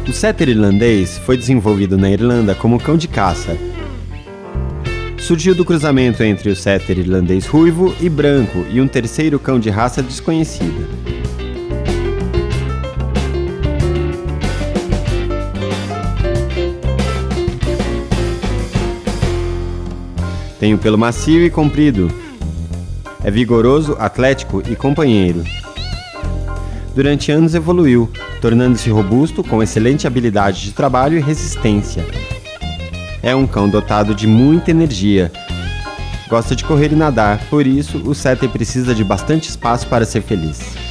O setter irlandês foi desenvolvido na Irlanda como cão de caça. Surgiu do cruzamento entre o setter irlandês ruivo e branco e um terceiro cão de raça desconhecida. Tem o pelo macio e comprido. É vigoroso, atlético e companheiro. Durante anos evoluiu, tornando-se robusto, com excelente habilidade de trabalho e resistência. É um cão dotado de muita energia. Gosta de correr e nadar, por isso o setter precisa de bastante espaço para ser feliz.